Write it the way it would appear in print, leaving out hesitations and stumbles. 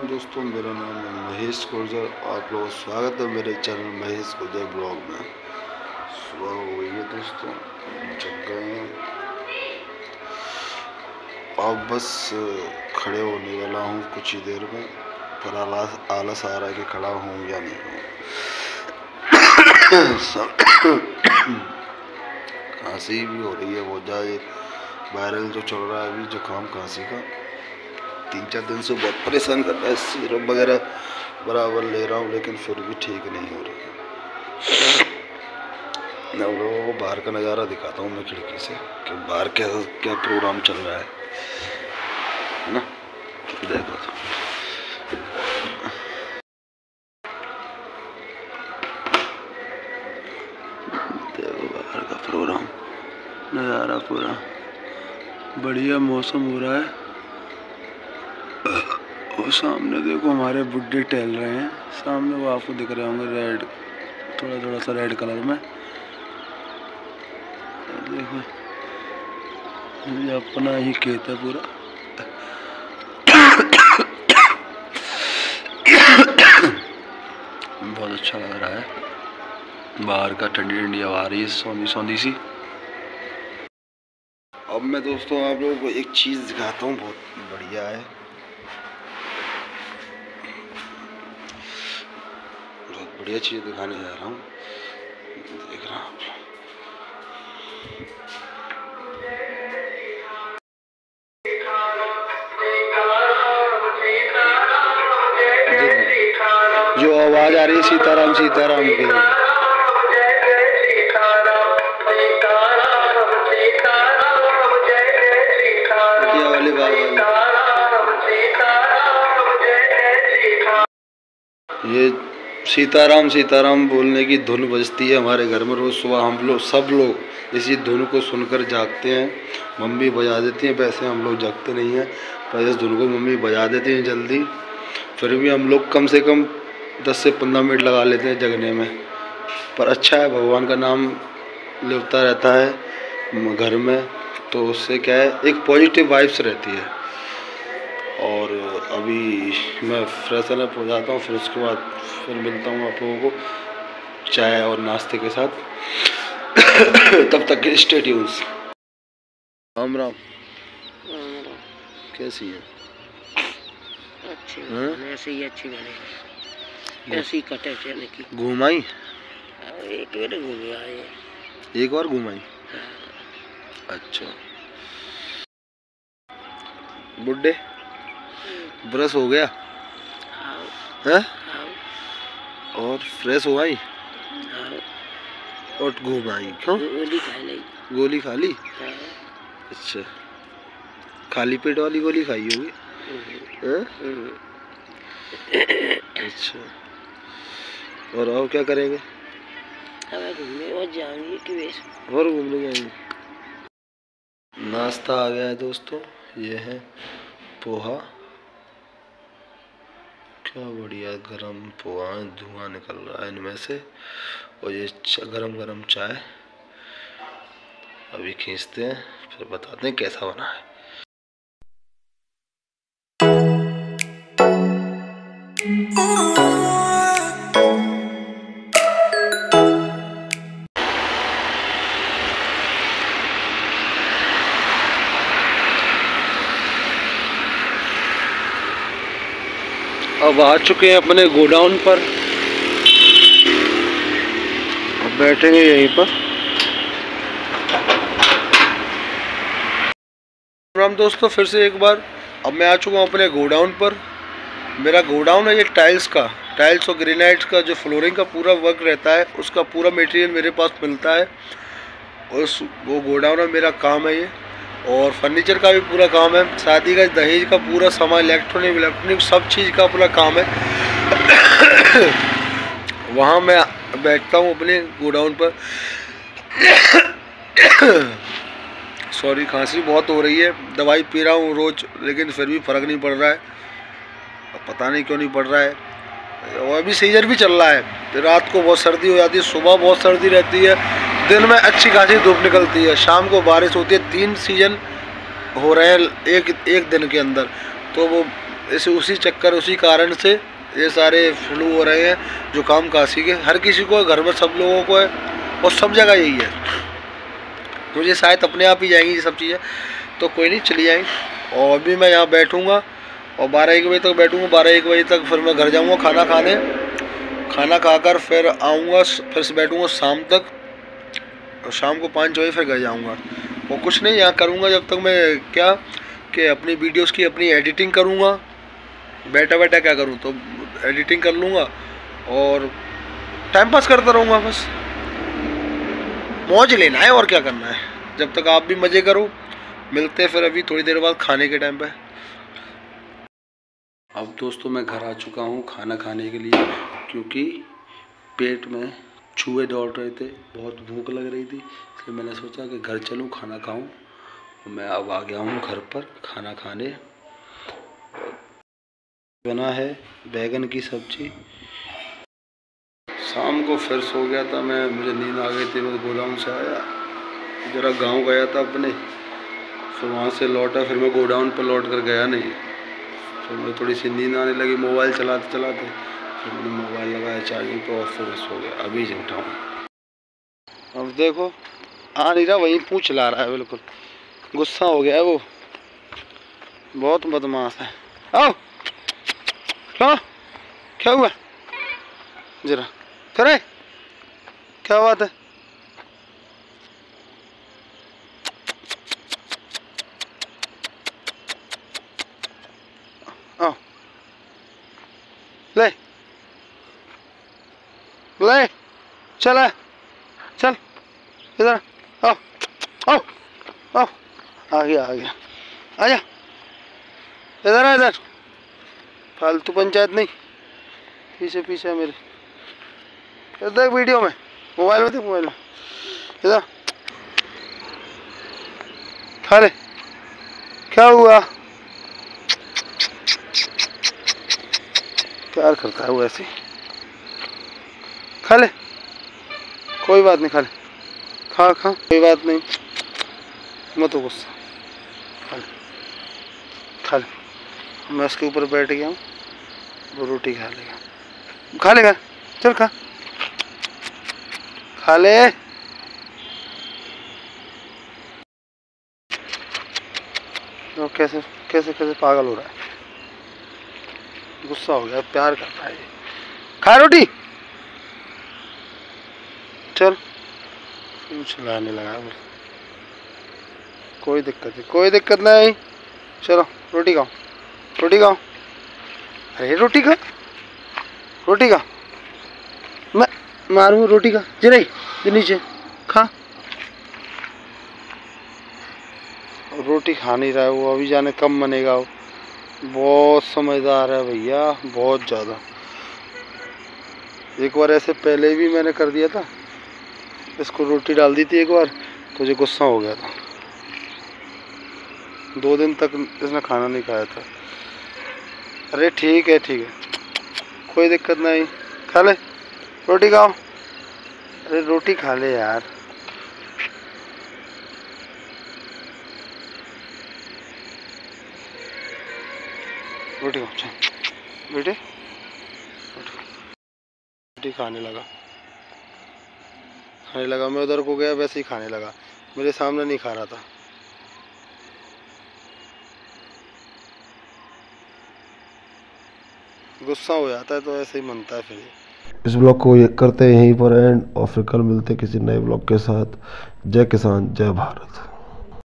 राम दोस्तों, मेरा नाम है महेश गुर्जर। आप लोगों का स्वागत है मेरे चैनल महेश गुर्जर ब्लॉग में। सुबह हो गई है दोस्तों, जग गए हैं। अब बस खड़े होने वाला हूँ कुछ ही देर में, पर आलस आ रहा है कि खड़ा हूँ या नहीं हूँ। खांसी भी हो रही है, वो जाए वायरल जो चल रहा है अभी, जुकाम खांसी का 3-4 दिन से बहुत परेशान कर रहा है। सिरप वगैरह बराबर ले रहा हूँ लेकिन फिर भी ठीक नहीं हो रही है। मैं उन लोगों को बाहर का नज़ारा दिखाता हूँ मैं खिड़की से कि बाहर क्या प्रोग्राम चल रहा है ना। देखो बाहर का प्रोग्राम नज़ारा, पूरा बढ़िया मौसम हो रहा है। और सामने देखो हमारे बुड्ढे टहल रहे हैं, सामने वो आपको दिख रहे होंगे रेड, थोड़ा सा रेड कलर में। देखो ये अपना ही खेत है पूरा। बहुत अच्छा लग रहा है, बाहर का ठंडी ठंडी हवा आ रही है, सौंधी सौंधी सी। अब मैं दोस्तों आप लोगों को एक चीज़ दिखाता हूँ, बहुत बढ़िया है, बहुत बढ़िया चीज़ दिखाने जा रहा हूँ। देख रहा हूँ जो आवाज़ आ रही है सीताराम सीताराम की, वाली ये सीताराम सीताराम बोलने की धुन बजती है हमारे घर में रोज़ सुबह। हम लोग सब लोग इसी धुन को सुनकर जागते हैं। मम्मी बजा देती हैं, वैसे हम लोग जागते नहीं हैं, पर इस धुन को मम्मी बजा देती हैं जल्दी। फिर भी हम लोग कम से कम 10 से 15 मिनट लगा लेते हैं जगने में। पर अच्छा है, भगवान का नाम लेता रहता है घर में, तो उससे क्या है, एक पॉजिटिव वाइब्स रहती है। और अभी मैं फ्रेश अप हो जाता हूँ, फिर उसके बाद फिर मिलता हूँ आप लोगों को चाय और नाश्ते के साथ। तब तक के स्टे ट्यून्स। राम राम। कैसी है? अच्छी ऐसे ही अच्छी बनेगी, ऐसी कटे चने की। घुमाई एक बार घूम आए, एक बार घुमाई। अच्छा, बुड्ढे ब्रश हो गया है और फ्रेश हो आई और घूम आई। क्यों? गोली खा ली? अच्छा, खाली पेट वाली गोली खाई होगी। अच्छा, और आओ क्या करेंगे? घूमने और जाएंगे कि वैसे और घूमने जाएंगे। नाश्ता आ गया है दोस्तों, ये है पोहा। क्या बढ़िया गरम पोहा, धुआं निकल रहा है इनमें से। और ये गरम गरम चाय अभी खींचते हैं, फिर बताते हैं कैसा बना है। अब आ चुके हैं अपने गोडाउन पर, अब बैठेंगे यहीं पर। राम दोस्तों, फिर से एक बार अब मैं आ चुका हूँ अपने गोडाउन पर। मेरा गोडाउन है ये टाइल्स और ग्रेनाइट का, जो फ्लोरिंग का पूरा वर्क रहता है उसका पूरा मटेरियल मेरे पास मिलता है। और वो गोडाउन है, मेरा काम है ये। और फर्नीचर का भी पूरा काम है, शादी का दहेज का पूरा सामान, इलेक्ट्रॉनिक सब चीज़ का पूरा काम है। वहाँ मैं बैठता हूँ अपने गोडाउन पर। सॉरी, खांसी बहुत हो रही है, दवाई पी रहा हूँ रोज़, लेकिन फिर भी फ़र्क नहीं पड़ रहा है। पता नहीं क्यों नहीं पड़ रहा है। और अभी सीजन भी चल रहा है, रात को बहुत सर्दी हो जाती है, सुबह बहुत सर्दी रहती है, दिन में अच्छी खासी धूप निकलती है, शाम को बारिश होती है। 3 सीजन हो रहे हैं एक दिन के अंदर, तो वो इस उसी चक्कर उसी कारण से ये सारे फ्लू हो रहे हैं, जुकाम खांसी के। हर किसी को घर में, सब लोगों को है और सब जगह यही है। मुझे शायद अपने आप ही जाएंगी ये सब चीज़ें, तो कोई नहीं, चली जाएंगी। और अभी मैं यहाँ बैठूँगा और 12-1 बजे तक बैठूँगा। 12-1 बजे तक फिर मैं घर जाऊँगा खाना खाने। खाना खाकर फिर आऊँगा, फिर बैठूँगा शाम तक, और शाम को 5 बजे फिर घर जाऊँगा। और कुछ नहीं यहाँ करूँगा जब तक मैं क्या कि अपनी वीडियोस की अपनी एडिटिंग करूँगा। बैठा बैठा क्या करूँ, तो एडिटिंग कर लूँगा और टाइम पास करता रहूँगा। बस मौज लेना है और क्या करना है। जब तक आप भी मज़े करो। मिलते हैं फिर अभी थोड़ी देर बाद खाने के टाइम पे। अब दोस्तों मैं घर आ चुका हूँ खाना खाने के लिए, क्योंकि पेट में चूहे दौड़ रहे थे, बहुत भूख लग रही थी, इसलिए मैंने सोचा कि घर चलूँ खाना खाऊँ। मैं अब आ गया हूँ घर पर खाना खाने। बना है बैगन की सब्जी। शाम को फिर सो गया था मैं, मुझे नींद आ गई थी। मैं गोडाउन से आया, ज़रा गांव गया था अपने, फिर वहाँ से लौटा। फिर मैं गोडाउन पर लौट कर गया नहीं, फिर मुझे थोड़ी सी नींद आने लगी मोबाइल चलाते चलाते। फिर मैंने मोबाइल लगाया चार्जिंग पर और फिर सो गया। अभी से उठा हूँ। अब देखो आ नहीं रहा, वहीं पूँछ ला रहा है, बिल्कुल गुस्सा हो गया है वो, बहुत बदमाश है। आओ क्या हुआ, जरा करे, क्या बात है? आओ ले ले, चल चल इधर, आओ आओ आओ, आ गया आजा, इधर आ, इधर फालतू पंचायत नहीं, पीछे पीछे मेरे। देख वीडियो में, मोबाइल में देख, मोबाइल में, इधर खा ले। क्या हुआ, प्यार करता है वो ऐसे। खा ले, कोई बात नहीं, खा ले, खा कोई बात नहीं, मत गुस्सा, खा ले। मैं उसके ऊपर बैठ गया हूँ, वो रोटी खा लेगा, चल खा ले। तो कैसे कैसे कैसे पागल हो रहा है, गुस्सा हो गया, प्यार करता है। खा रोटी, चल चलाने लगा। कोई दिक्कत नहीं, चलो रोटी खाओ, रोटी खाओ। अरे रोटी खा, मैं मारूँ रोटी खा, जी नीचे खा। रोटी खा नहीं रहा है वो, अभी जाने कब मनेगा वो। बहुत समझदार है भैया, बहुत ज़्यादा। एक बार ऐसे पहले भी मैंने कर दिया था, इसको रोटी डाल दी थी एक बार, तो मुझे गुस्सा हो गया था। 2 दिन तक इसने खाना नहीं खाया था। अरे ठीक है कोई दिक्कत नहीं, खा ले रोटी, खाओ। अरे रोटी खा ले यार। रोटी खाओ बेटे, रोटी खाने लगा। मैं उधर को गया, वैसे ही खाने लगा, मेरे सामने नहीं खा रहा था। गुस्सा हो जाता है तो ऐसे ही मनता है फिर। इस ब्लॉग को ये करते हैं यहीं पर एंड, और फिर कल मिलते हैं किसी नए ब्लॉग के साथ। जय किसान जय भारत।